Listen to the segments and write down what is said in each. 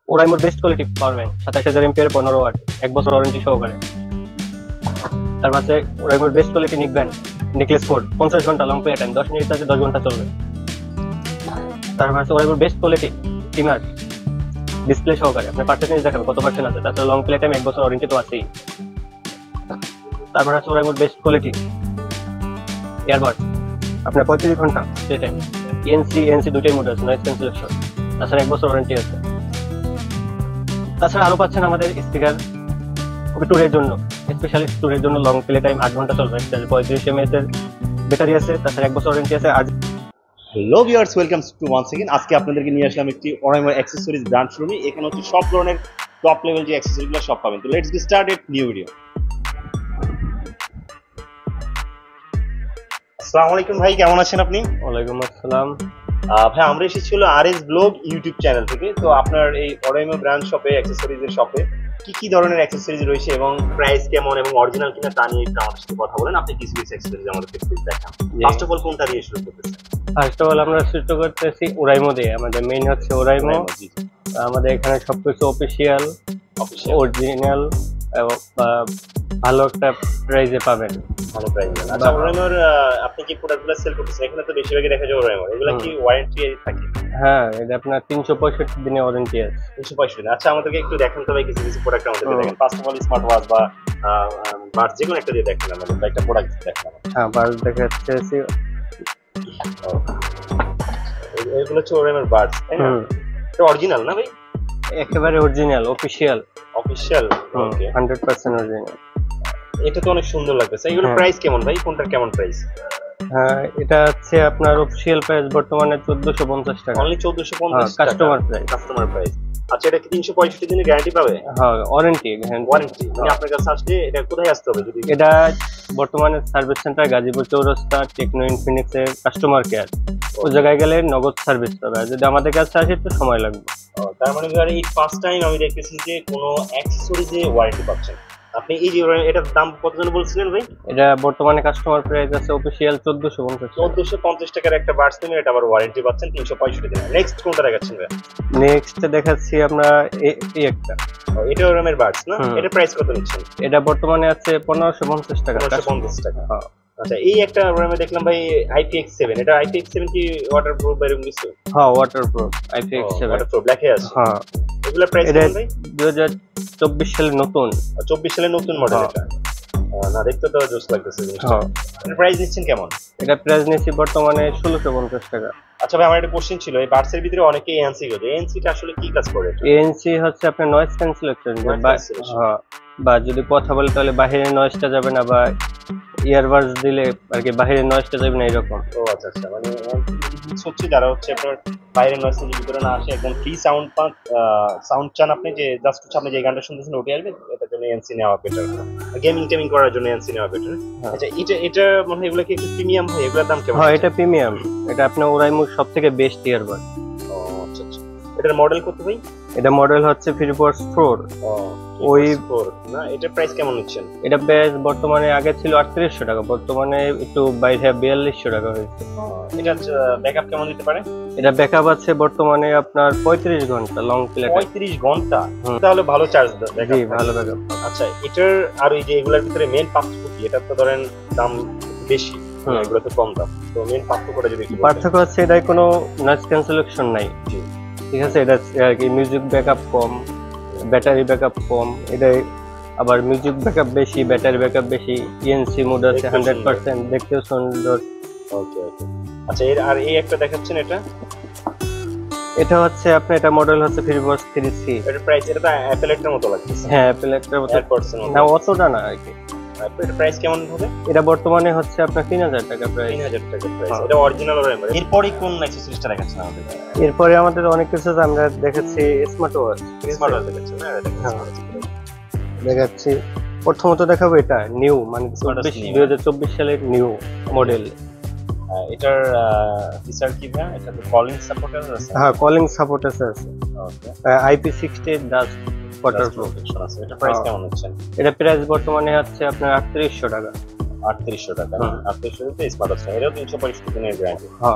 ওরাইমোর best quality power bank 27000 MPR 15 watt 1 বছর warranty সহকারে। তার পাশে ওরাইমোর best quality neck band necklace code 50 ঘন্টা লং প্লে টাইম, 10 মিনিট চার্জে 10 ঘন্টা চলবে। তার পাশে ওরাইমোর বেস্ট কোয়ালিটি টিমার ডিসপ্লে সহকারে, আপনি পার্সেন্টেজ দেখাবেন কত পার্সেন্ট আছে, তাছাড়া লং প্লে টাইম 1 বছর ওয়ারেন্টি তো আছেই। তারপর আছে ওরাইমোর বেস্ট কোয়ালিটি ইয়ারবাড, আপনার 35 ঘন্টা প্লে টাইম, এএনসি দুটোই মোড আছে, নয়েজ ক্যান্সেলেশন, তাছাড়া 1 বছর ওয়ারেন্টি আছে। তাছাড়া আরো পাচ্ছেন আমাদের স্পিকার ট্যুরের জন্য, স্পেশালি ট্যুরের জন্য লং প্লে টাইম 8 ঘন্টা চলবে, 35 mAh এর ব্যাটারি আছে, তাছাড়া 1 বছর ওয়ারেন্টি আছে। আর hello viewers, welcome to once again. আজকে আপনাদেরকে নিয়ে আসলাম একটি ওরাইমো অ্যাক্সেসরিজ ব্র্যান্ড শোরুমে। এখানে হচ্ছে সব ধরনের টপ লেভেল যে অ্যাক্সেসরিজগুলো সব পাবেন। তো let's get started new video. আসসালামু আলাইকুম ভাই, কেমন আছেন আপনি? ওয়ালাইকুম আসসালাম। ভাই আমরা এসেছি হলো আরএস ব্লগ ইউটিউব চ্যানেল থেকে। তো আপনার এই ওরাইমো ব্র্যান্ড শপে অ্যাক্সেসরিজের শপে কি ধরনের অ্যাক্সেসরিজ রয়েছে এবং প্রাইস কেমন এবং অরিজিনাল কিনা তা নিয়ে একটু আমাদের সাথে কথা বলেন। আপনি কিছু অ্যাক্সেসরিজ আমাদেরকে প্লিজ দেখান। ফার্স্ট অফ অল কোনটা দিয়ে শুরু করতেছেন? ফার্স্ট অফ অল আমরা শুরু করতেছি ওরাইমো দিয়ে। আমাদের মেইন হচ্ছে ওরাইমো। আমাদের এখানে সবকিছু অফিসিয়াল অরিজিনাল এবং ভালো একটা প্রাইসে পাবেন। ভালো প্রাইস। আচ্ছা, ওরাইমোর আপনি কি প্রোডাক্টগুলো সেল করতেছেন? এখানে তো বেশিরভাগই দেখা যায় ওরাইমো। এগুলা কি ওয়ারেন্টি থাকে? হ্যাঁ, এটা আপনার 365 দিনের ওয়ারেন্টি আছে। 365 দিন। আচ্ছা, আমাদেরকে একটু দেখান তো ভাই, কিছু প্রোডাক্ট আমাদেরকে দেখেন। First of all smart watch বা বাস যে কোনো একটা দিয়ে দেখেন আমাদের, একটা প্রোডাক্ট দেখেন আমাদের। হ্যাঁ, বাস দেখাচ্ছে। এগুলো হচ্ছে ওরাইমোর বাস, তাই না? এটা অরিজিনাল না ভাই? একেবারে অরিজিনাল, অফিশিয়াল। ওকে, 100% অরিজিনাল। এটা তো অনেক সুন্দর লাগতেছে। এগুলো প্রাইস কেমন ভাই? কোনটার কেমন প্রাইস? হ্যাঁ, এটা হচ্ছে আপনার অফিশিয়াল প্রাইস বর্তমানে 1450 টাকা। অনলি 1450 টাকা কাস্টমার প্রাইস। আচ্ছা, এটা কি 365 দিনের গ্যারান্টি পাবে? হ্যাঁ, ওয়ারেন্টি। মানে আপনার কাছে আসলে এটা কোথায় আসতে হবে? যদি এটা বর্তমানে service center Gazipur Chowrasta Tecno Infinix এর কাস্টমার কেয়ার, ওই জায়গায় গেলে নগদ সার্ভিস পাবে। আর যদি আমাদের কাছে আসে একটু সময় লাগবে। তার মানে এই ফার্স্ট টাইম আমি দেখতেছি যে কোনো অ্যাকসেসরিজে ওয়ারেন্টি পাচ্ছেন আপনি। এই যে এটার দাম কত জন বলছিলেন ভাই? এটা বর্তমানে কাস্টমার প্রাইস আছে অফিশিয়াল 1450 টাকার একটা বাডস নেবেন, এটা আবার ওয়ারেন্টি পাচ্ছেন 365 দিন। নেক্সট কোনটা দেখাচ্ছেন ভাই? নেক্সট দেখাচ্ছি আমরা এই একটা। এটা ওরামের বাডস না? এটা প্রাইস কত নিচ্ছেন? এটা বর্তমানে আছে 1550 টাকা। 1550 টাকা। হ্যাঁ। আচ্ছা, এই একটা ওরামে দেখলাম ভাই IPX7। এটা IPX7 কি ওয়াটারপ্রুফ বা এরকম কিছু? হ্যাঁ, ওয়াটারপ্রুফ IPX7। ওয়াটারপ্রুফ ব্ল্যাক আছে। হ্যাঁ। এগুলা প্রাইস কেমন ভাই? 2024 সালের নতুন। 24 সালের নতুন মডেল এটা। না, দেখতে তো জোস লাগতেছে জিনিসটা। হ্যাঁ। এর প্রাইস নিচ্ছেন কেমন? এটা প্রাইস নিচ্ছি বর্তমানে 1650 টাকা। আচ্ছা ভাই, আমার একটা কোশ্চেন ছিল। এই বাডসের ভিতরে অনেকে ANC করে। ANC টা আসলে কি কাজ করে? ANC হচ্ছে আপনার নয়েজ ক্যান্সেলেশন। হ্যাঁ, বা যদি কথা বলে তাহলে বাইরের নয়েজটা যাবে না, বা ইয়ারবাডস দিলে আর কি বাইরের নয়েজটা যাবে না, এরকম। ও আচ্ছা আচ্ছা, মানে হচ্ছে যারা হচ্ছে আপনার বাইরের নয়েজটা যদি ভিতরে না আসে, একদম ফ্রি সাউন্ড সাউন্ড চান আপনি, যে জাস্ট হচ্ছে আপনি যে গানটা শুনতেছেন ওটাই আসবে, এটার জন্য ANC নেওয়া বেটার। গেমিং করার জন্য ANC নেওয়া বেটার। আচ্ছা, এটা মানে এগুলো কি একটু প্রিমিয়াম হয়? এগুলোর দাম কেমন? হ্যাঁ, এটা প্রিমিয়াম। এটা আপনার ওরাইমোর সবথেকে বেস্ট ইয়ারবাড। ও আচ্ছা আচ্ছা। এটার মডেল কত ভাই? এটা মডেল হচ্ছে ফিলিপস 4। ওই 4 না? এটা প্রাইস কেমন নিচ্ছেন? এটা বেশ বর্তমানে আগে ছিল 3800 টাকা, বর্তমানে একটু বাইরে 4200 টাকা হয়েছে। এটা ব্যাকআপ কেমন দিতে পারে? এটা ব্যাকআপ আছে বর্তমানে আপনার 35 ঘন্টা লং প্লে। 35 ঘন্টা? তাহলে ভালো চার্জ দেয়। জি, ভালো ব্যাকআপ। আচ্ছা, এটার আর এই যে এগুলোর ভিতরে মেন পার্থক্য কি? এটা তো ধরেন দাম বেশি, এগুলো তো কম দাম। তো মেন পার্থক্যটা যদি একটু পার্থক্য হচ্ছে এটাই কোনো নয়েজ ক্যান্সেলেশন নাই। ঠিক আছে, এটা আর কি মিউজিক ব্যাকআপ কম, ব্যাটারি ব্যাকআপ কম। এটাই আবার মিউজিক ব্যাকআপ বেশি, ব্যাটারি ব্যাকআপ বেশি, ANC মোড আছে 100%, দেখতেও সুন্দর। ওকে ওকে। আচ্ছা, আর এই একটা দেখাচ্ছেন, এটা হচ্ছে আপনি, এটা মডেল হচ্ছে ফিলিপস 3C। এটার প্রাইস, এটা তো অ্যাপল এর মতো লাগছে। হ্যাঁ, অ্যাপল এর মতো না, অতটা না আর কি। এটা প্রাইস কেমন হবে? এটা বর্তমানে হচ্ছে আপনার 3000 টাকা প্রাইস। 3000 টাকা প্রাইস। এটা অরিজিনাল ওরাইমো। এরপরে কোন অ্যাকসেসরিজটা দেখাচ্ছেন আমাদের? এরপরে আমাদের অনেক কিছু আমরা দেখাচ্ছি। স্মার্ট ওয়াচ দেখাচ্ছেন না? দেখাচ্ছি। প্রথমত দেখাবো এটা নিউ, মানে 2024 সালের নিউ মডেল। এটার ফিচার কি ভাই? এটা তো কলিং সাপোর্ট আছে। হ্যাঁ, কলিং সাপোর্ট আছে। ওকে। IP60 ডাস্ট ওয়াটারপ্রুফ আছে। এটা প্রাইস কেমন হচ্ছে? এটা প্রাইস বর্তমানে আছে আপনার 3800 টাকা। 3800 টাকা। 3800 তে স্মার্ট ওয়াচ। এটাও 365 দিনের গ্যারান্টি। হ্যাঁ।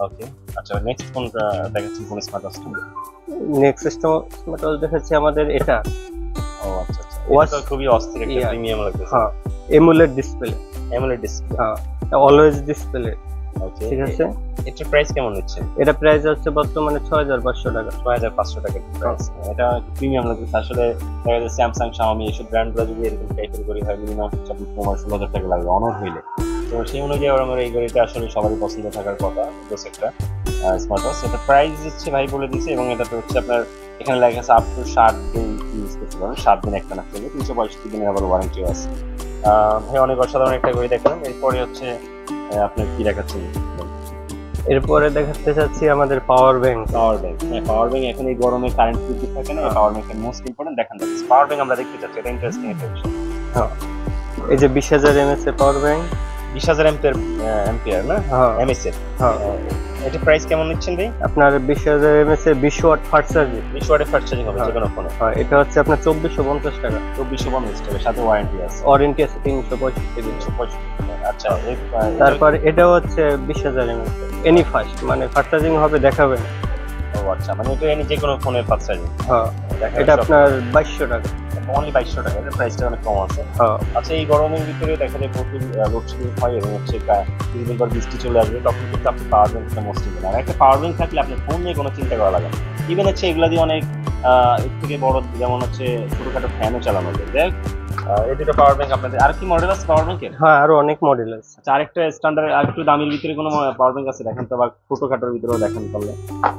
ওকে। আচ্ছা নেক্সট কোনটা দেখাচ্ছেন, কোন স্মার্ট ওয়াচটা? নেক্সট স্মার্ট ওয়াচ দেখাচ্ছি আমাদের এটা। ও আচ্ছা আচ্ছা, Watch এটা তো খুবই অস্থির একটা Yeah. প্রিমিয়াম লাগতেছে। হ্যাঁ, এমুলেট ডিসপ্লে। AMOLED display. হ্যাঁ, অলওয়েজ ডিসপ্লে। ওকে, ঠিক আছে। এটার প্রাইস কেমন নিচ্ছে? এটা প্রাইস হচ্ছে বর্তমানে 6500 টাকা। 6500 টাকা প্রাইস। এটা প্রিমিয়াম লাগতেছে আসলে। দেখা যাচ্ছে স্যামসাং, শাওমি এইসব ব্র্যান্ডগুলো যদি এরকম ক্যাটাগরি হয় মিনিমাম 16,000 টাকা লাগবে অনর হইলে। তো সেই অনুযায়ী আমার এই ঘড়িটা আসলে সবারই পছন্দ থাকার কথা, বেশ একটা স্মার্ট ওয়াচ। এটা প্রাইস হচ্ছে ভাই বলে দিয়েছে, এবং এটাতে হচ্ছে আপনার এখানে লেখা আছে আপ টু 60 দিন ইউজ করতে পারবেন, 7 দিন একটা না করলে 365 দিনের আবার ওয়ারেন্টিও আছে। ভাই অনেক অসাধারণ একটা ঘড়ি দেখলাম। এরপরে হচ্ছে আপনার কি দেখাচ্ছেন? এরপরে দেখাতে চাচ্ছি আমাদের পাওয়ার ব্যাংক। পাওয়ার ব্যাংক। হ্যাঁ, পাওয়ার ব্যাংক এখন এই গরমে কারেন্ট যদি থাকে না, পাওয়ার ব্যাংকের মোস্ট ইম্পর্টেন্ট দেখান যাচ্ছে। পাওয়ার ব্যাংক আমরা দেখতে চাচ্ছি, এটা ইন্টারেস্টিং একটা বিষয়। এই যে 20000 mAh এর পাওয়ার ব্যাংক। 20000 অ্যাম্পিয়ার না? হ্যাঁ এমএস এর। হ্যাঁ, এটা প্রাইস কেমন নিচ্ছেন ভাই? আপনার 20000 mAh এর 20 ওয়াট ফাস্ট চার্জিং। 20 ওয়াটের ফাস্ট চার্জিং হবে হ্যাঁ। যে কোনো ফোনে। হ্যাঁ, এটা হচ্ছে আপনার 2450 টাকা। 2450 টাকা, সাথে ওয়ারেন্টি আছে। ওয়ারেন্টি আছে 365 দিন। 365। আচ্ছা, তারপর এটা হচ্ছে 20000 mAh এনি ফাস্ট, মানে ফাস্ট চার্জিং হবে দেখাবেন। ও আচ্ছা, মানে এটা এনে যে কোনো ফোনের ফাস্ট চার্জিং। হ্যাঁ, এটা আপনার 2200 টাকা। অনলি 2200 টাকা, এর প্রাইসটা অনেক কম আছে। হ্যাঁ, আচ্ছা, এই গরমের ভিতরে দেখা যায় প্রচুর লোডশেডিং হয় এবং হচ্ছে কিছুদিন পর বৃষ্টি চলে আসবে, তখন কিন্তু আপনি পাওয়ার ব্যাংকটা মোস্ট ইম্পর্টেন্ট। আর একটা পাওয়ার ব্যাংক থাকলে আপনার ফোন নিয়ে কোনো চিন্তা করা লাগে না। ইভেন হচ্ছে এগুলা দিয়ে অনেক এর থেকে বড় যেমন হচ্ছে ছোটখাটো ফ্যানও চালানো যায়। দেখ এই দুটো পাওয়ার ব্যাংক আপনাদের আর কি মডেল আছে পাওয়ার ব্যাংকের? হ্যাঁ, আরো অনেক মডেল আছে। আচ্ছা, আরেকটা স্ট্যান্ডার্ড আর একটু দামের ভিতরে কোনো পাওয়ার ব্যাংক আছে দেখেন তো, বা ছোটখাটোর ভিতরেও দেখেন তাহলে।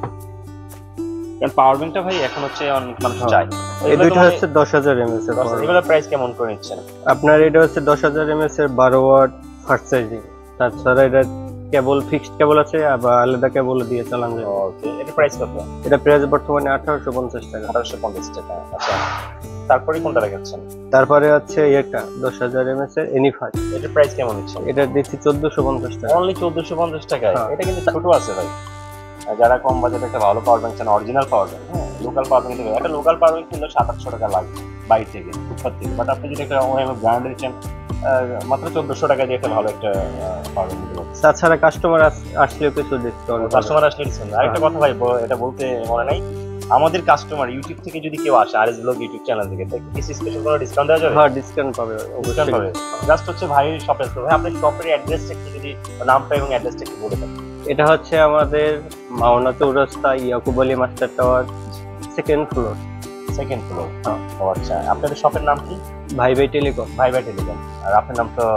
কারণ পাওয়ার ব্যাংকটা ভাই এখন হচ্ছে অনেক মানুষ চায়। এই দুইটা হচ্ছে 10000 mAh এর power bank। এগুলোর প্রাইস কেমন করে নিচ্ছেন? আপনার এটা হচ্ছে 10000 mAh এর 12 ওয়াট ফাস্ট চার্জিং। তাছাড়া এটা কেবল ফিক্সড কেবল আছে, আবার আলাদা কেবল দিয়ে চালানো যায়। ওকে, এটা প্রাইস কত? এটা প্রাইস বর্তমানে 1850 টাকা। 1850 টাকা। আচ্ছা, তারপরে কোনটা রাখাচ্ছেন? তারপরে হচ্ছে এটা 10000 mAh এর এনি ফাস্ট। এটার প্রাইস কেমন নিচ্ছেন? এটা দিচ্ছি 1450 টাকা। অনলি 1450 টাকায়। হ্যাঁ। এটা কিন্তু ছোট আছে ভাই। আর যারা কম বাজেটে একটা ভালো পাওয়ার ব্যাংক চান, অরিজিনাল পাওয়ার ব্যাংক, হ্যাঁ, লোকাল পাওয়ার ব্যাংক একটা লোকাল পাওয়ার ব্যাংক কিনলে 700-800 টাকা লাগবে বাইরে থেকে, ফুটপাত থেকে। বাট আপনি যদি একটা ব্র্যান্ডের চান, মাত্র 1400 টাকা দিয়ে একটা ভালো একটা পাওয়ার ব্যাংক দিতে পারবেন। তাছাড়া কাস্টমার আসলে কিছু ডিসকাউন্ট। কাস্টমার আসলে ডিসকাউন্ট। আরেকটা কথা ভাই, এটা বলতে মনে নাই, আমাদের কাস্টমার ইউটিউব থেকে যদি কেউ আসে, আরএস ব্লগ ইউটিউব চ্যানেল থেকে, তাকে কিছু স্পেশাল কোনো ডিসকাউন্ট দেওয়া যাবে? হ্যাঁ, ডিসকাউন্ট পাবে, ডিসকাউন্ট পাবে। জাস্ট হচ্ছে ভাইয়ের শপে আসতে হবে। ভাই আপনার শপের অ্যাড্রেসটা একটু যদি, নামটা এবং অ্যাড্রেসটা একটু বলে দেন। এটা হচ্ছে আমাদের Mawna Chowrasta Yakub Ali master tower, second floor. Second floor. হ্যাঁ। ও আচ্ছা, আপনাদের শপের নাম কি? ভাই ভাই টেলিকম। ভাই ভাই টেলিকম। আর আপনার নাম তো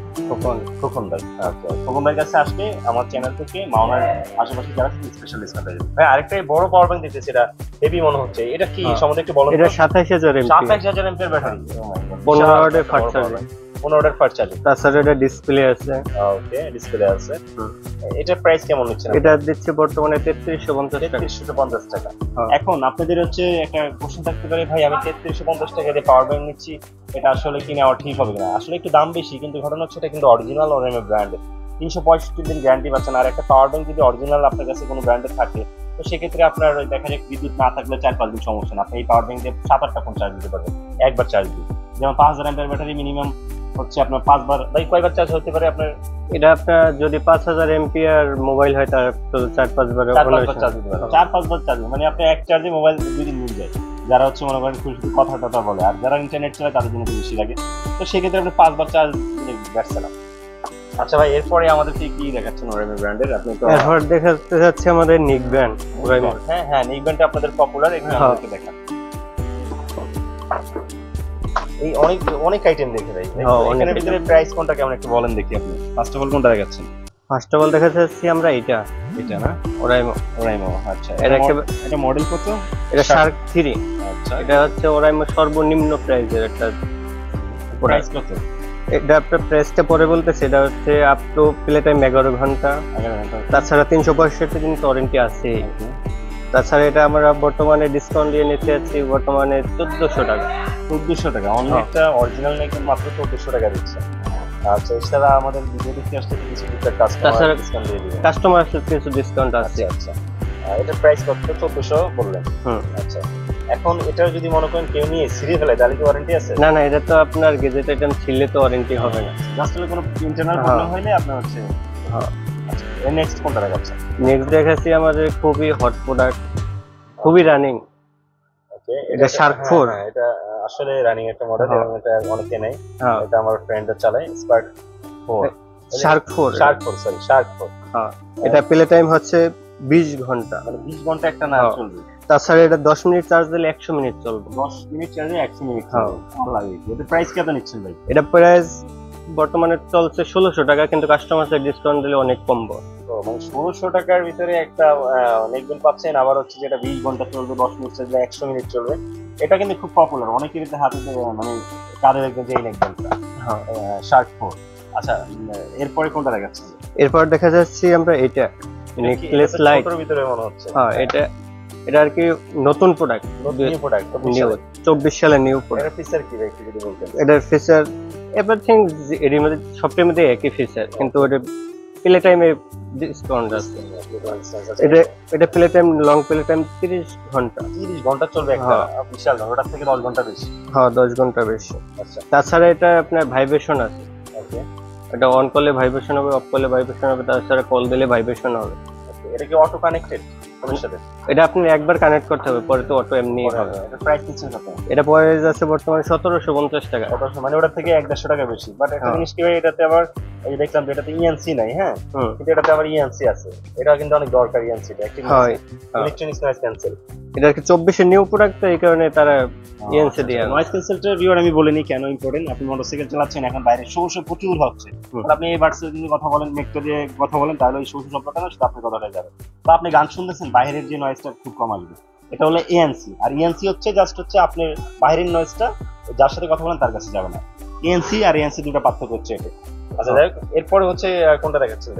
খোকন ভাই। আচ্ছা, খোকন ভাইয়ের কাছে আসলে আমার চ্যানেল থেকে মাওনার আশেপাশে যারা স্পেশাল ডিসকাউন্ট পেয়ে যাবেন। ভাই আরেকটা বড় পাওয়ার ব্যাংক দেখতেছি, এটা হেভি মনে হচ্ছে। এটা কি সম্বন্ধে একটু বলুন। এটা 27000 mAh। 27000 MPR battery. 15 ওয়াটের ফাস্ট চার্জিং। 15 ওয়াটের ফাস্ট চার্জিং। তাছাড়া এটা ডিসপ্লে আছে। ওকে, ডিসপ্লে আছে। এটার প্রাইস কেমন নিচ্ছেন? এটা দিচ্ছে বর্তমানে 3350 টাকা। 3350 টাকা। হ্যাঁ। এখন আপনাদের হচ্ছে একটা কোশ্চেন থাকতে পারে, ভাই আমি 3350 টাকা দিয়ে পাওয়ার ব্যাংক নিচ্ছি, এটা আসলে কি নেওয়া ঠিক হবে কিনা? আসলে একটু দাম বেশি, কিন্তু ঘটনা হচ্ছে এটা কিন্তু অরিজিনাল ওরেমে ব্র্যান্ড, 365 দিন গ্যারান্টি পাচ্ছেন। আর একটা পাওয়ার ব্যাংক যদি অরিজিনাল আপনার কাছে কোনো ব্র্যান্ডে থাকে, তো সেক্ষেত্রে আপনার দেখা যায় বিদ্যুৎ না থাকলে 4-5 দিন সমস্যা না, আপনি এই পাওয়ার ব্যাংক দিয়ে 7-8টা ফোন চার্জ দিতে পারবেন একবার চার্জ দিয়ে। যেমন 5000 এমপিআর ব্যাটারি মিনিমাম হচ্ছে আপনার 5 বার, ভাই কয়বার চার্জ হতে পারে আপনার? এটা আপনার যদি 5000 এমপিআর মোবাইল হয় তার তো 4-5 বার 4-5 বার চার্জ দিতে পারবেন। 4-5 বার চার্জ, মানে আপনি এক চার্জে মোবাইল 2 দিন মিল যায়। যারা হচ্ছে মনে করেন শুধু কথা টথা বলে, আর যারা ইন্টারনেট চালায় তাদের জন্য বেশি লাগে। তো সেক্ষেত্রে আপনি 5 বার চার্জ দিলে ব্যাটস না। আচ্ছা ভাই, এরপরে আমাদের কি দেখাচ্ছেন ওরেমে ব্র্যান্ডের? আপনি তো এরপর দেখাতে যাচ্ছে আমাদের নিক ব্র্যান্ড। হ্যাঁ হ্যাঁ, নিক ব্র্যান্ডটা আপনাদের পপুলার, এখানে আমাদেরকে দেখান। এই অনেক আইটেম দেখে ভাই। এখানের ভিতরে প্রাইস কোনটা কেমন একটু বলেন দেখি। আপনি ফার্স্ট অফ অল কোনটা দেখাচ্ছেন? ফার্স্ট অফ অল দেখাতে যাচ্ছি আমরা এটা না ওরাইমো। আচ্ছা, এটা মডেল কত? এটা শার্ক 3। আচ্ছা, এটা হচ্ছে ওরাইমো সর্বনিম্ন প্রাইসের একটা। প্রাইস কত? এটা আপনার প্রাইসটা পরে বলতেছে। এটা হচ্ছে আপ টু প্লে টাইম 11 ঘন্টা। তাছাড়া 365 দিন ওয়ারেন্টি আছে। তাছাড়া এটা আমরা বর্তমানে ডিসকাউন্ট দিয়ে নিতে যাচ্ছি বর্তমানে 1400 টাকা। 1400 টাকা অনলি একটা অরিজিনাল নেই, মাত্র 1400 টাকা দিচ্ছে। আচ্ছা, এছাড়া আমাদের ভিডিও দেখতে আসলে কিছু কাস্টমার ডিসকাউন্ট দিয়ে দিবেন। কাস্টমার আসলে কিছু ডিসকাউন্ট আছে। আচ্ছা, এটা প্রাইস কত? 1400 বললেন। আচ্ছা, এখন এটা যদি মনে করেন কেউ নিয়ে ছিঁড়ে ফেলে তাহলে কি ওয়ারেন্টি আছে? না, এটা তো আপনার গেজেট আইটেম ছিললে তো ওয়ারেন্টি হবে না। জাস্ট কোনো ইন্টারনাল প্রবলেম হইলে আপনার হচ্ছে। হ্যাঁ। আচ্ছা, এর নেক্সট কোনটা দেখাচ্ছেন? নেক্সট দেখাচ্ছি আমাদের খুবই হট প্রোডাক্ট, খুবই রানিং। ওকে, এটা Shark 4। এটা আসলে রানিং একটা মডেল এবং এটা অনেকে নেই। হ্যাঁ, এটা আমার ফ্রেন্ডও চালায়, Spark 4। Shark 4। Shark 4। হ্যাঁ, এটা প্লে টাইম হচ্ছে 20 ঘন্টা, মানে 20 ঘন্টা একটা না চলবে। তাছাড়া এটা 10 মিনিট চার্জ দিলে 100 মিনিট চলবে। 10 মিনিট চার্জে 100 মিনিট চলবে। ভালো লাগে। এটা প্রাইস কত নিচ্ছেন ভাই? এটা প্রাইস বর্তমানে চলছে 1600 টাকা, কিন্তু কাস্টমার সাইড ডিসকাউন্ট দিলে অনেক কমবো। তো মানে 1600 টাকার ভিতরে একটা নেকবেন পাচ্ছেন, আবার হচ্ছে যেটা 20 ঘন্টা চলবে, 10 মিনিট চার্জে 100 মিনিট চলবে। এটা কিন্তু খুব পপুলার, অনেকের হাতে মানে কাদের একদম যে নেকবেনটা। হ্যাঁ, Shark 4। আচ্ছা, এরপরে কোনটা দেখাচ্ছেন? এরপর দেখা যাচ্ছে আমরা এটা নেকলেস লাইট। ছোটর ভিতরে মনে হচ্ছে। হ্যাঁ, এটা আর কি নতুন প্রোডাক্ট, নিউ প্রোডাক্ট, নিউ 24 সালে নিউ প্রোডাক্ট। এর ফিচার কি ভাই একটু যদি বলতেন? এটার ফিচার এভরিথিং এর মধ্যে সবটার মধ্যে একই ফিচার, কিন্তু এটা প্লে টাইমে ডিসকাউন্ট আছে। এটা play time, long play time 30 ঘন্টা। 30 ঘন্টা চলবে একটা বিশাল, ওটার থেকে 10 ঘন্টা বেশি। হ্যাঁ, 10 ঘন্টা বেশি। আচ্ছা, তাছাড়া এটা আপনার ভাইব্রেশন আছে। ওকে, এটা অন করলে ভাইব্রেশন হবে, অফ করলে ভাইব্রেশন হবে, তাছাড়া কল দিলে ভাইব্রেশন হবে। এটা কি অটো কানেক্টেড ফোনের সাথে? এটা আপনি একবার কানেক্ট করতে হবে, পরে তো অটো এমনি হবে। এটা প্রাইস নিচ্ছেন কত? এটা প্রাইস আছে বর্তমানে 1750 টাকা। মানে ওটার থেকে 150 টাকা বেশি। বাট একটা জিনিস কি ভাই, এটাতে আবার এই দেখলাম যে এটাতে ইএনসি নাই। হ্যাঁ, কিন্তু এটাতে আবার ইএনসি আছে। এটা কিন্তু অনেক দরকার ইএনসি টা। হয়, ইলেকট্রনিক্স নয়েজ ক্যান্সেল। এটা কি 24 এর নিউ প্রোডাক্ট, তো এই কারণে তারা ইএনসি দিয়ে। নয়েজ ক্যান্সেলটার ভিউয়ার আমি বলিনি কেন ইম্পর্টেন্ট। আপনি মোটরসাইকেল চালাচ্ছেন, এখন বাইরে সমস্যা প্রচুর হচ্ছে। আপনি এই বার্ডসে যদি কথা বলেন, মেট্রো দিয়ে কথা বলেন, তাহলে ওই সমস্যা শব্দটা না সেটা আপনার কথাটা যাবে। তো আপনি গান শুনতেছেন, বাইরের যে নয়েজটা খুব কম আসবে। এটা হলো এএনসি। আর ইএনসি হচ্ছে জাস্ট হচ্ছে আপনার বাইরের নয়েজটা যার সাথে কথা বলেন তার কাছে যাবে না। এএনসি আর এএনসি দুটো পার্থক্য হচ্ছে এটা। আচ্ছা, যাই হোক, এরপরে হচ্ছে কোনটা দেখাচ্ছেন?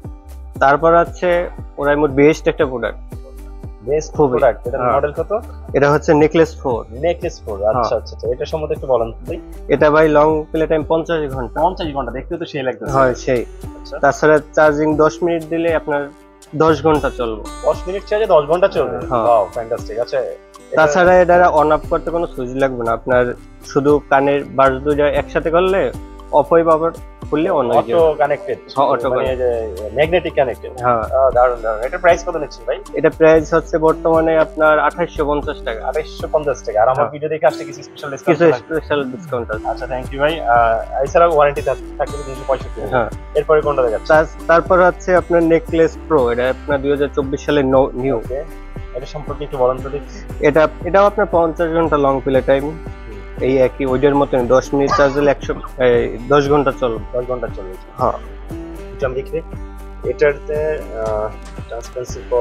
তারপর আছে ওরাইমোর বেস্ট একটা প্রোডাক্ট, বেস্ট প্রোডাক্ট। এটা মডেল কত? এটা হচ্ছে নেকলেস 4। নেকলেস 4। আচ্ছা আচ্ছা, এটা সম্বন্ধে একটু বলেন ভাই। এটা ভাই লং প্লে টাইম 50 ঘন্টা। 50 ঘন্টা দেখতে তো সেই লাগতেছে। হয় সেই। তাছাড়া চার্জিং 10 মিনিট দিলে আপনার 10 ঘন্টা চলবে। 10 মিনিট চার্জে 10 ঘন্টা চলবে। Wow, fantastic. আচ্ছা, তাছাড়া এটা অন অফ করতে কোনো সুইচ লাগবে না, আপনার শুধু কানের বাস দুটো একসাথে করলে অফ হয়ে পাবে, খুললে অন হয়ে যাবে। Auto connected. অটো মানে ম্যাগনেটিক কানেক্টেড। হ্যাঁ, দারুণ দারুণ। এটা প্রাইস কত নিচ্ছেন ভাই? এটা প্রাইস হচ্ছে বর্তমানে আপনার 2850 টাকা। 2850 টাকা। আর আমার ভিডিও দেখে আসলে কিছু স্পেশাল ডিসকাউন্ট? কিছু স্পেশাল ডিসকাউন্ট আছে। আচ্ছা, থ্যাংক ইউ ভাই। এছাড়া ওয়ারেন্টি থাকবে 365। হ্যাঁ, এরপরে কোনটা দেখাচ্ছেন? তারপর হচ্ছে আপনার নেকলেস প্রো। এটা আপনার 2024 সালে নিউ। এটা সম্পর্কে একটু বলেন তো দেখি। এটাও আপনার 50 ঘন্টা লং প্লে টাইম, এই একই ওইটার মতন 10 মিনিট চার্জ দিলে 10 ঘন্টা চলবে। 10 ঘন্টা চলবে। হ্যাঁ, এটা আমি দেখি। এটাতে ট্রান্সপারেন্সি ফর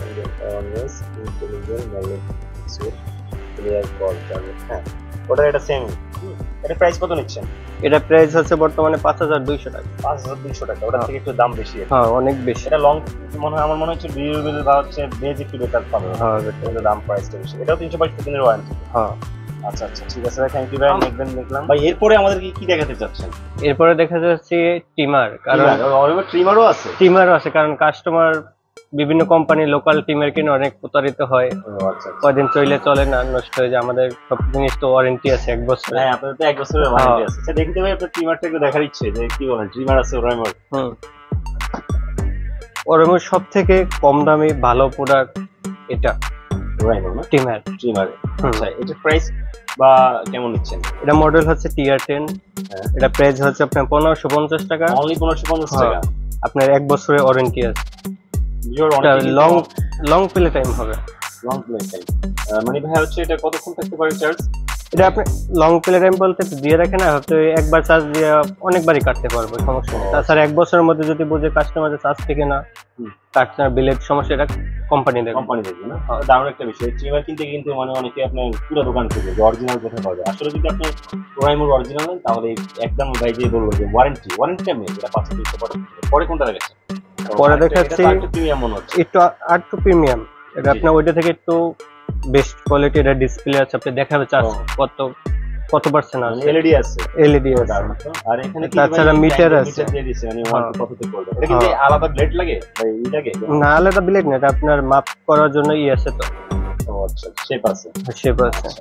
অননেস intelligent magnetic switch clear call charge. হ্যাঁ, ওটা এটা সেম। এটা প্রাইস কত নিচ্ছেন? এটা প্রাইস হচ্ছে বর্তমানে 5200 টাকা। 5200 টাকা। ওটা থেকে একটু দাম বেশি। হ্যাঁ, অনেক বেশি। এটা লং আমার মনে হচ্ছে রিউজেবল বা হচ্ছে বেজ একটু বেটার পাবে। হ্যাঁ, এটা দাম প্রাইসটা বেশি। এটাও 365 দিনের ওয়ারেন্টি। হ্যাঁ, আচ্ছা আচ্ছা, ঠিক আছে ভাই, থ্যাংক ইউ ভাই। নেকবেন দেখলাম ভাই। এরপরে আমাদেরকে কি দেখাতে চাচ্ছেন? এরপরে দেখা যাচ্ছে টিমার, কারণ ট্রিমারও আছে। টিমারও আছে, কারণ কাস্টমার বিভিন্ন কোম্পানি লোকাল টিমার কিনে অনেক প্রতারিত হয়। আচ্ছা, কয়দিন চলে না, নষ্ট হয়ে যায়। আমাদের সব জিনিস তো ওয়ারেন্টি আছে 1 বছর। হ্যাঁ, আপনাদের তো 1 বছরের ওয়ারেন্টি আছে। আচ্ছা, দেখতে ভাই আপনার ট্রিমারটা একটু দেখার ইচ্ছে যে কি বলেন, ট্রিমার আছে ওরাইমোর। ওরাইমোর সব থেকে কম দামি ভালো প্রোডাক্ট এটা ওরাইমোর না ট্রিমার। আচ্ছা, এটা প্রাইস বা কেমন নিচ্ছেন? এটা মডেল হচ্ছে TR10। এটা প্রাইস হচ্ছে আপনার 1550 টাকা। অনলি 1550 টাকা। আপনার 1 বছরের ওয়ারেন্টি আছে। লং প্লে টাইম হবে। লং প্লে টাইম মানে ভাই হচ্ছে এটা কতক্ষণ থাকতে পারে চার্জ? এটা আপনি লং প্লে টাইম বলতে দিয়ে রাখেন না, হয়তো একবার চার্জ দিয়ে অনেকবারই কাটতে পারবো, সমস্যা নেই। তাছাড়া 1 বছরের মধ্যে যদি বুঝে কাস্টমারের চার্জ থেকে না কাটছে, বিলের সমস্যা, এটা কোম্পানি দেখবে না। দারুণ একটা বিষয়। ট্রিমার কিন্তু মানে অনেকে আপনার পুরো দোকান থেকে অরিজিনাল কোথায় পাবে। আসলে যদি আপনি ওরাইমোর অরিজিনাল নেন তাহলে একদম ভাই যে বলবো যে ওয়ারেন্টি টাইমে এটা 500 পরে কোনটা দেখাচ্ছে? পরে দেখাচ্ছি প্রিমিয়াম মনে হচ্ছে, একটু আরেকটু প্রিমিয়াম। এটা আপনার ওইটা থেকে একটু বেস্ট কোয়ালিটি। এটা ডিসপ্লে আছে, আপনি দেখাবে চার্জ কত পার্সেন্ট আছে। এলইডি আছে। আর এখানে কি তাছাড়া মিটার আছে। দিয়ে দিয়েছে মানে কততে করবে। এটা কি আলাদা ব্লেড লাগে ভাই? ই লাগে না, আলাদা ব্লেড না, এটা আপনার মাপ করার জন্য আছে তো। আচ্ছা, শেপ আছে। শেপ আছে।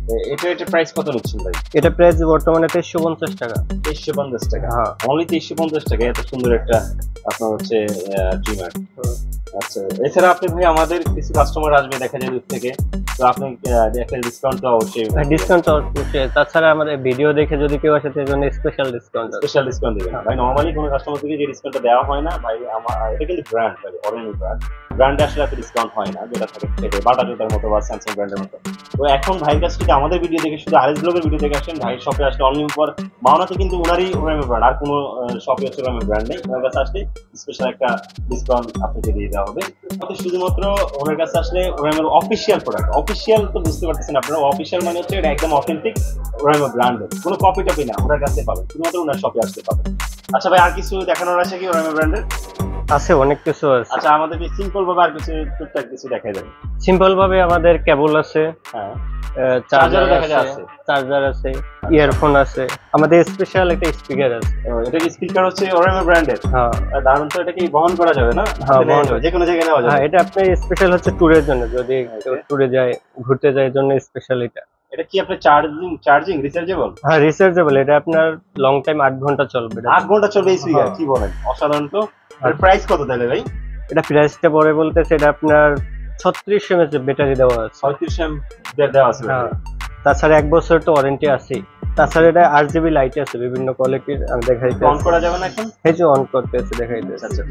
এটা প্রাইস কত নিচ্ছেন ভাই? এটা প্রাইস বর্তমানে 2350 টাকা। 2350 টাকা? হ্যাঁ, অনলি 2350 টাকা এত সুন্দর একটা আপনার হচ্ছে ট্রিমার। আচ্ছা, এছাড়া আপনি ভাই আমাদের কিছু কাস্টমার আসবে দেখা যায় দূর থেকে, তো আপনি একটা ডিসকাউন্ট তো অবশ্যই ডিসকাউন্ট অবশ্যই। তাছাড়া আমাদের ভিডিও দেখে যদি কেউ আসে তার জন্য স্পেশাল ডিসকাউন্ট আছে। স্পেশাল ডিসকাউন্ট দিবেন ভাই? নরমালি কোনো কাস্টমার থেকে যে ডিসকাউন্টটা দেওয়া হয় না ভাই, আমার এটা কিন্তু ব্র্যান্ড ভাই, অরিজিনাল ব্র্যান্ডে আসলে এত ডিসকাউন্ট হয় না, যেটা থাকে সেটা বাটা জুতার মতো বা স্যামসাং ব্র্যান্ডের মতো। তো এখন ভাইয়ের কাছ থেকে আমাদের ভিডিও দেখে শুধু আরএস ব্লগের ভিডিও দেখে আসেন, ভাই শপে আসলে অনলি ফর মাওনাতে কিন্তু ওনারই ওরামের ব্র্যান্ড, আর কোনো শপে হচ্ছে ওরামের ব্র্যান্ড নেই। ওনার কাছে আসলে স্পেশাল একটা ডিসকাউন্ট আপনাকে দিয়ে দেওয়া হবে। শুধুমাত্র ওনার কাছে আসলে ওরামের অফিসিয়াল প্রোডাক্ট, অফিসিয়াল তো বুঝতে পারতেছেন আপনারা, অফিসিয়াল মানে হচ্ছে এটা একদম অথেন্টিক ওরামের ব্র্যান্ডের, কোনো কপি টপি না, ওনার কাছে পাবেন, শুধুমাত্র ওনার শপে আসতে পাবেন। আচ্ছা ভাই, আর কিছু দেখানোর আছে কি ওরামের ব্র্যান্ডের? আছে, অনেক কিছু আছে। আচ্ছা, আমাদেরকে সিম্পল ভাবে আর কিছু টুকটাক কিছু দেখাই দেন। সিম্পল ভাবে আমাদের কেবল আছে, হ্যাঁ, চার্জার দেখা আছে, যাচ্ছে, চার্জার আছে, ইয়ারফোন আছে, আমাদের স্পেশাল একটা স্পিকার আছে। এটা কি স্পিকার হচ্ছে ওরামের ব্র্যান্ডের? হ্যাঁ, দারুণ তো। এটা কি বহন করা যাবে না? হ্যাঁ, বহন করা যে কোনো জায়গায় নেওয়া যাবে? হ্যাঁ, এটা আপনার স্পেশাল হচ্ছে ট্যুরের জন্য, যদি কেউ ট্যুরে যায়, ঘুরতে যায় জন্য স্পেশাল এটা। এটা কি আপনার চার্জিং রিচার্জেবল? হ্যাঁ, রিচার্জেবল। এটা আপনার লং টাইম 8 ঘন্টা চলবে। 8 ঘন্টা চলবে এই স্পিকার? কি বলেন, অসাধারণ তো। এর প্রাইস কত তাহলে ভাই? এটা প্রাইসটা পরে বলতেছে, এটা আপনার 36 mAh ব্যাটারি দেওয়া আছে। 36 এমএএইচ দেওয়া আছে। হ্যাঁ, তাছাড়া 1 বছর তো ওয়ারেন্টি আছে। তাছাড়া এটা RGB লাইট আছে বিভিন্ন কোয়ালিটির, আমি দেখাইতে। অন করা যাবে না এখন? এই যে অন করতেছে, দেখাইতে। আচ্ছা,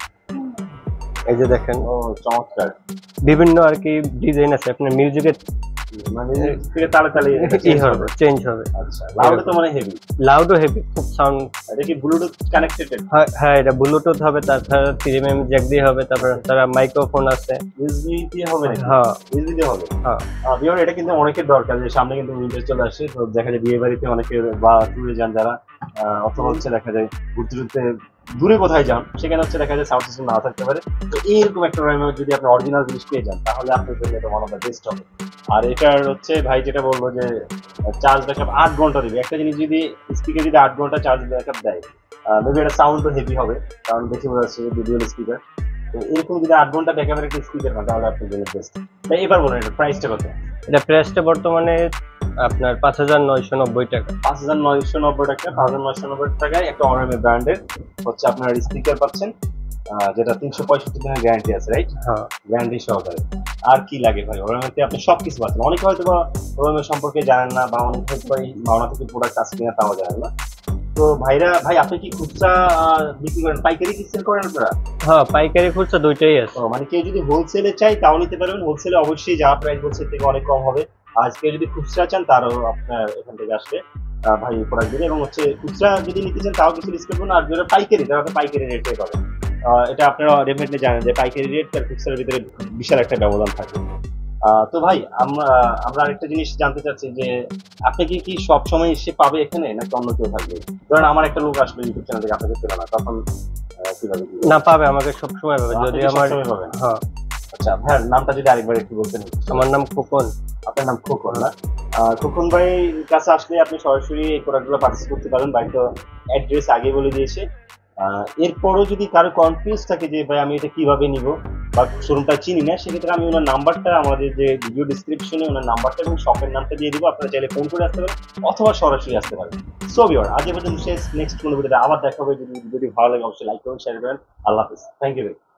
এই যে দেখেন, ও চমৎকার। বিভিন্ন আর কি ডিজাইন আছে, আপনার মিউজিকের মানে থেকে তাড়াতাড়ি হবে, চেঞ্জ হবে। আচ্ছা, লাউড তো মানে হেভি, লাউডও হেভি, খুব সাউন্ড। এটা কি ব্লুটুথ কানেক্টেড? হ্যাঁ, এটা ব্লুটুথ হবে, তাছাড়া 3mm জ্যাক দিয়ে হবে, তারপর তারা মাইক্রোফোন আছে। ইউএসবি দিয়ে হবে নাকি? হ্যাঁ, ইউএসবি দিয়ে হবে। হ্যাঁ, ভিউয়ার, এটা কিন্তু অনেকের দরকার, যে সামনে কিন্তু উইন্টার চলে আসছে, তো দেখা যায় বিয়ে বাড়িতে অনেকে বা ট্যুরে যান যারা, অথবা হচ্ছে দেখা যায় ঘুরতে ঘুরতে দূরে কোথায় যান, সেখানে হচ্ছে দেখা যায় সাউন্ড সিস্টেম না থাকতে পারে। তো এইরকম একটা র্যামে যদি আপনি অরিজিনাল জিনিস পেয়ে যান, তাহলে আপনার জন্য এটা ওয়ান অফ দ্য বেস্ট হবে। আর এটার হচ্ছে ভাই যেটা বলবো যে চার্জ ব্যাকআপ 8 ঘন্টা দিবে। একটা জিনিস যদি স্পিকার যদি 8 ঘন্টা চার্জ ব্যাকআপ দেয়, মেবি এটা সাউন্ডও হেভি হবে, কারণ বেশি বোঝা যাচ্ছে ভিডিও স্পিকার। তো এরকম যদি 8 ঘন্টা ব্যাকআপের একটা স্পিকার হয়, তাহলে আপনার জন্য বেস্ট। তাই এবার বলুন, এটা প্রাইসটা কত? এটা প্রাইসটা বর্তমানে আপনার 5990 টাকা। 5990 টাকা। 5990 টাকায় একটা ওরামের ব্র্যান্ডের হচ্ছে আপনার স্পিকার পাচ্ছেন, যেটা 365 দিনের গ্যারান্টি আছে, রাইট? হ্যাঁ, গ্যারান্টি সহকারে। আর কি লাগে ভাই? ওরামেতে আপনি সবকিছু পাচ্ছেন। অনেকে হয়তো বা ওরামের সম্পর্কে জানেন না, বা অনেকে হয়তো বা এই মাওনা থেকে প্রোডাক্ট আসছে কিনা তাও জানেন না। তো ভাই আপনি কি খুচরা বিক্রি করেন, পাইকারি কি সেল করেন আপনারা? হ্যাঁ, পাইকারি খুচরা দুইটাই আছে। মানে কেউ যদি হোলসেলে চাই তাও নিতে পারবেন। হোলসেলে অবশ্যই যা প্রাইস বলছে থেকে অনেক কম হবে। আজকে যদি খুচরা চান, তারও আপনার এখান থেকে আসলে ভাই প্রোডাক্ট দেবে, এবং হচ্ছে খুচরা যদি নিতে চান তাও কিছু ডিসকাউন্ট করুন। আর যারা পাইকারি, তারা পাইকারি রেটে পাবেন। এটা আপনারা ডেফিনেটলি জানেন যে পাইকারি রেট আর খুচরার ভিতরে বিশাল একটা ব্যবধান থাকে। তো ভাই, আমরা আরেকটা জিনিস জানতে চাচ্ছি যে আপনি কি সব সময় এসে পাবে এখানে, নাকি অন্য কেউ থাকবে? ধরেন আমার একটা লোক আসলো ইউটিউব চ্যানেল থেকে, আপনাকে পেল না, তখন কিভাবে? না, পাবে, আমাকে সবসময় পাবে যদি আমার। হ্যাঁ। আচ্ছা ভাই, নামটা যদি আরেকবার একটু বলতেন। আমার নাম খোকন। আপনার নাম খোকন না? খোকন ভাই কাছে আসলে আপনি সরাসরি এই প্রোডাক্টগুলো পারচেজ করতে পারেন। ভাই তো অ্যাড্রেস আগে বলে দিয়েছে। এরপরও যদি কারো কনফিউজ থাকে যে ভাই আমি এটা কিভাবে নিব বা শোরুমটা চিনি না, সেক্ষেত্রে আমি ওনার নাম্বারটা, আমাদের যে ভিডিও ডিসক্রিপশনে ওনার নাম্বারটা এবং শপের নামটা দিয়ে দিব। আপনারা চাইলে ফোন করে আসতে পারেন অথবা সরাসরি আসতে পারেন। সো ভিউয়ার, আজ পর্যন্ত শেষ। নেক্সট কোনো ভিডিওতে আবার দেখা হবে। যদি ভিডিওটি ভালো লাগে অবশ্যই লাইক করুন, শেয়ার করেন। আল্লাহ হাফেজ। Thank you.